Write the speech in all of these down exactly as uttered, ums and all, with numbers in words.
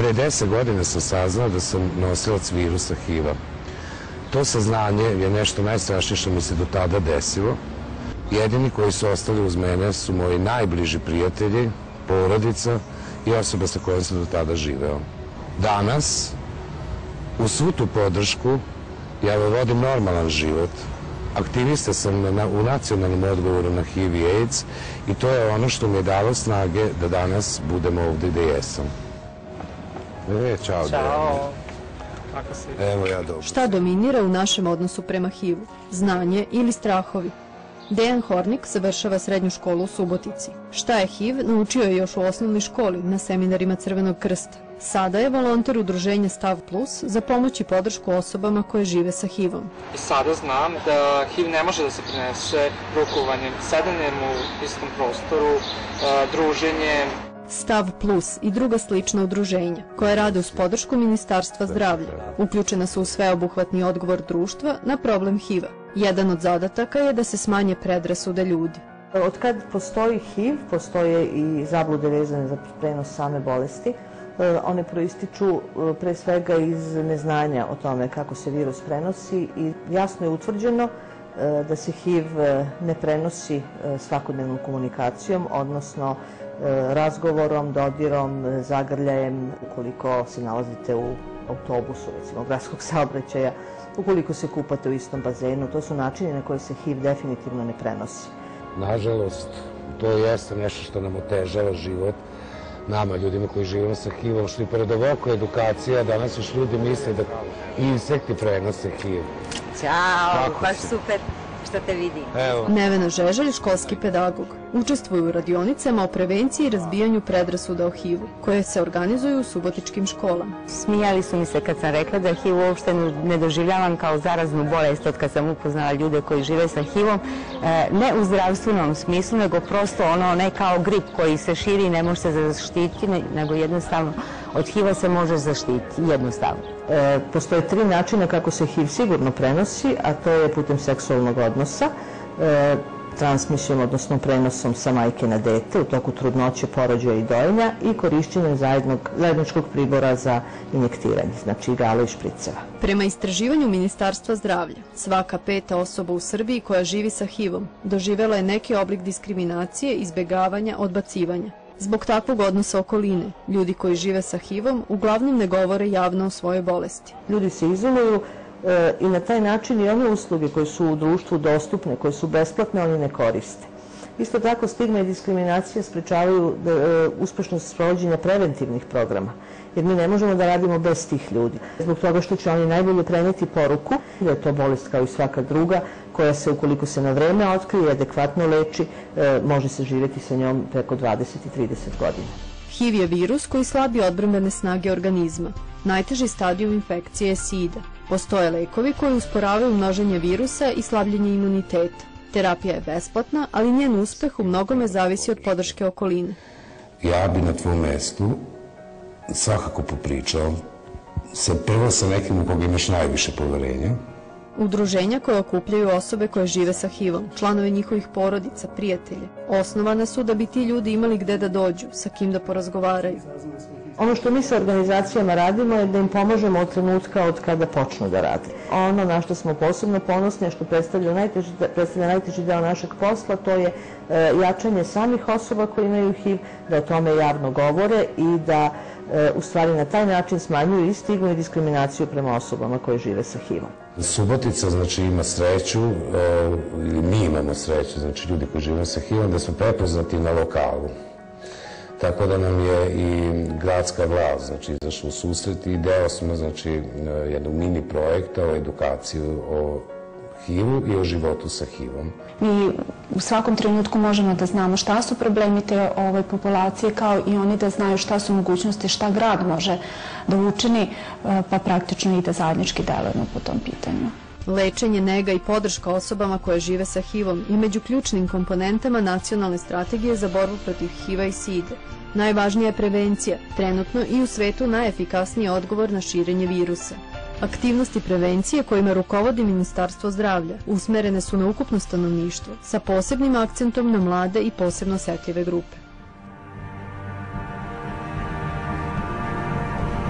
Pre deset godina sam saznao da sam nosilac virusa H I V-a. To saznanje je nešto najstrašnije što mi se do tada desilo. Jedini koji su ostali uz mene su moji najbliži prijatelji, porodica i osoba sa kojom sam do tada živeo. Danas, uz svu tu podršku, ja vodim normalan život. Aktivista sam u nacionalnom odgovoru na H I V i AIDS i to je ono što mi je dalo snage da danas budem ovdje gde jesam. E, čao. Ćao. Kako si? Evo ja dobro. Šta dominira u našem odnosu prema H I V-u? Znanje ili strahovi? Dejan Hornik završava srednju školu u Subotici. Šta je H I V naučio je još u osnovnoj školi na seminarima Crvenog krsta. Sada je volonter udruženja Stav plus za pomoć i podršku osobama koje žive sa H I V-om. I sada znam da H I V ne može da se prenese rukovanjem, sedanjem u istom prostoru, druženjem. Stav plus i druga slična udruženja koje rade uz podršku Ministarstva zdravlja uključena su u sveobuhvatni odgovor društva na problem H I V-a. Jedan od zadataka je da se smanje predrasude ljudi. Od kad postoji H I V, postoje i zablude vezane za prenos same bolesti. One proističu pre svega iz neznanja o tome kako se virus prenosi i jasno je utvrđeno da se H I V ne prenosi svakodnevnom komunikacijom, odnosno razgovorom, dodirom, zagrljajem, ukoliko se nalazite u autobusu, recimo gradskog saobraćaja, ukoliko se kupate u istom bazenu. To su načini na koje se H I V definitivno ne prenosi. Nažalost, to jeste nešto što nam otežava život, nama, ljudima koji živimo sa H I V-om, što i pored ovako edukacija, danas još ljudi misle da insekti prenose H I V. Ćao, baš super što te vidi. Nevena Žeželj, školski pedagog, učestvuje u radionicama o prevenciji i razbijanju predrasuda o H I V-u, koje se organizuju u subotičkim školama. Smijali su mi se kad sam rekla da H I V uopšte ne doživljavam kao zaraznu bolest od kad sam upoznala ljude koji žive sa H I V-om, ne u zdravstvenom smislu, nego prosto ono ne kao grip koji se širi i ne može se zaštiti, nego jednostavno od H I V-a se može zaštiti, jednostavno. Postoje tri načina kako se H I V sigurno prenosi, a to je putem seksualnog odnosa, transmisijom, odnosno prenosom sa majke na dete u toku trudnoće, porođaja i dojenja i korišćenjem zajedničkog pribora za injektiranje, znači igala i špriceva. Prema istraživanju Ministarstva zdravlja, svaka peta osoba u Srbiji koja živi sa H I V-om doživela je neki oblik diskriminacije, izbegavanja, odbacivanja. Zbog takvog odnosa okoline, ljudi koji žive sa H I V-om uglavnom ne govore javno o svojoj bolesti. Ljudi se izoluju i na taj način i one usluge koje su u društvu dostupne, koje su besplatne, oni ne koriste. Isto tako stigma i diskriminacija sprečavaju uspešnost sprovođenja preventivnih programa, jer mi ne možemo da radimo bez tih ljudi. Zbog toga što će oni najbolje preneti poruku da je to bolest kao i svaka druga, koja se, ukoliko se na vreme otkrije i adekvatno leči, može se živjeti sa njom preko dvadeset i trideset godina. H I V je virus koji slabi odbrambene snage organizma. Najteži stadijum infekcije je sida. Postoje lekovi koji usporavaju množenje virusa i slabljenje imuniteta. Terapija je besplatna, ali njen uspeh u mnogome zavisi od podrške okoline. Ja bi na tvom mestu svakako popričao prvo sa nekim u koga imaš najviše poverenja. Udruženja koje okupljaju osobe koje žive sa H I V-om, članove njihovih porodica, prijatelje, osnovana su da bi ti ljudi imali gde da dođu, sa kim da porazgovaraju. Ono što mi sa organizacijama radimo je da im pomožemo od trenutka od kada počnu da rade. Ono na što smo posebno ponosni, a što predstavlja najteži deo našeg posla, to je jačanje samih osoba koji imaju H I V, da o tome javno govore i da u stvari na taj način smanjuju i stigmu i diskriminaciju prema osobama koje žive sa H I V-om. Subotica, znači, ima sreću, ili mi imamo sreću, znači ljudi koji žive sa H I V-om, da smo prepoznati na lokalu. Tako da nam je i gradska vlast, znači, izašla u susret i deo smo, znači, jednog mini projekta o edukaciji o H I V-u i o životu sa H I V-om. Mi u svakom trenutku možemo da znamo šta su problemi te populacije, kao i oni da znaju šta su mogućnosti, šta grad može da učini, pa praktično i da zajednički delujemo po tom pitanju. Lečenje, nega i podrška osobama koje žive sa H I V-om je među ključnim komponentama nacionalne strategije za borbu protiv H I V-a i side. Najvažnija je prevencija, trenutno i u svetu najefikasniji odgovor na širenje virusa. Aktivnosti prevencije kojima rukovodi Ministarstvo zdravlja usmerene su na ukupno stanovništvo, sa posebnim akcentom na mlade i posebno osetljive grupe.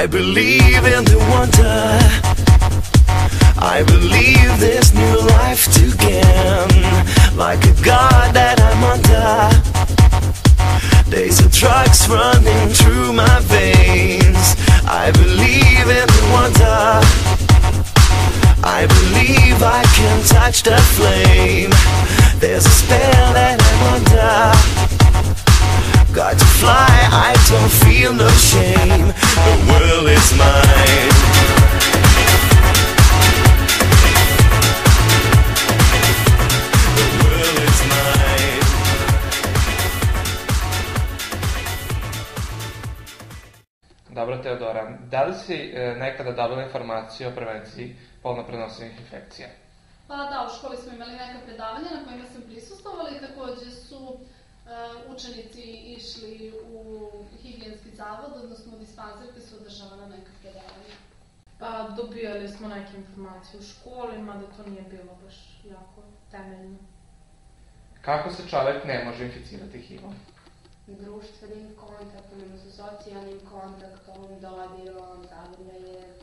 I believe in the wonder. I believe this new life to gain. Like a god that I'm under. Days of drugs running through my veins. I believe in the wonder. I believe I can touch the flame. There's a spell that I'm under. Got to fly, I don't feel no shame. The world is mine. The world is mine. Dobro, Teodora, da li si e, nekada dobila informaciju o prevenciji polno prenosivih infekcija? Pa da, u školi smo imali neka predavanja na kojima sam prisustvovala i takođe su uh, učenici išli u higijenski zavod, odnosno u dispanzer gde su održavana neka predavanja. Pa dobijali smo neke informacije u školi, mada to nije bilo baš jako temeljno. Kako se čovek ne može inficirati H I V-om? Društvenim kontaktom, odnosno socijalnim kontaktom, dodirom, zagrljajem.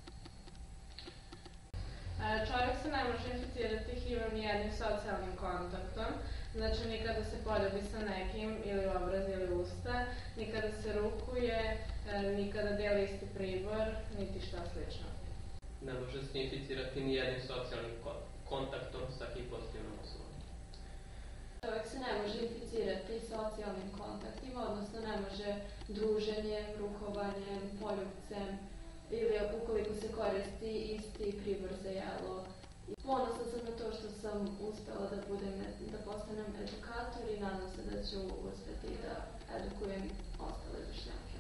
Čovjek se ne može inficirati H I V-om nijednim socijalnim kontaktom, znači ni kada se poljubi sa nekim ili obraz ili usta, ni kada se rukuje, ni kada deli isti pribor, niti šta slično. Ne može se inficirati nijednim socijalnim kontaktom sa H I V pozitivnom osobom. Čovjek se ne može inficirati socijalnim kontaktima, odnosno ne može druženjem, rukovanjem, poljubcem ili ukoliko se koristi isti pribor za jelo. Ponosna sam na to što sam uspela da budem, da postanem edukator i nadam se da ću uspeti da edukujem ostale vršnjake.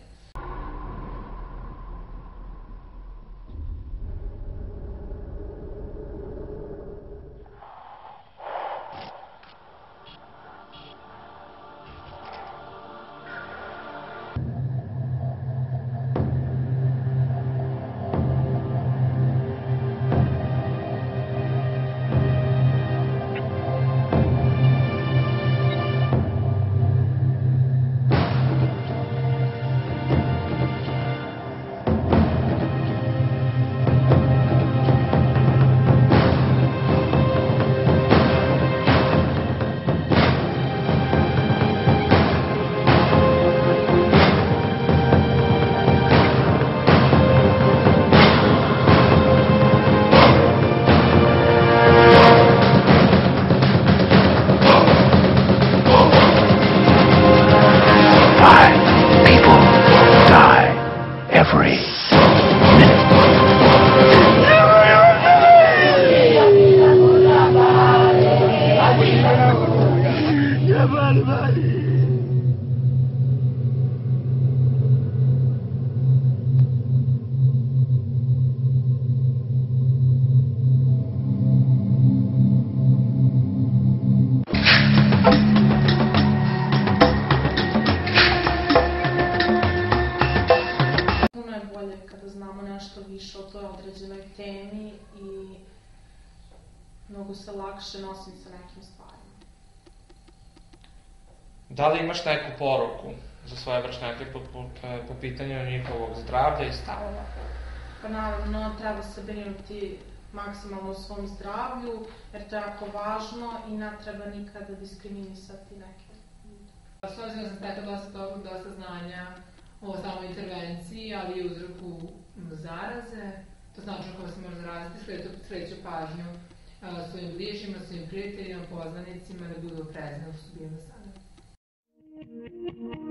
Mnogo se lakše nosim sa nekim stvarima. Da li imaš neku poruku za svoje vršnjake po, po, po pitanju njihovog zdravlja i stavova? Pa naravno, treba se brinuti maksimalno o svom zdravlju, jer to je jako važno i ne treba nikada diskriminisati neke. Složila sam stekla dosta toga, dosta znanja o samoj intervenciji, ali i uzroku zaraze. To znači kako se može zaraziti, skreću pažnju svojim bližnjima, svojim prijateljima, poznanicima da budu oprezni u što su bili do sada.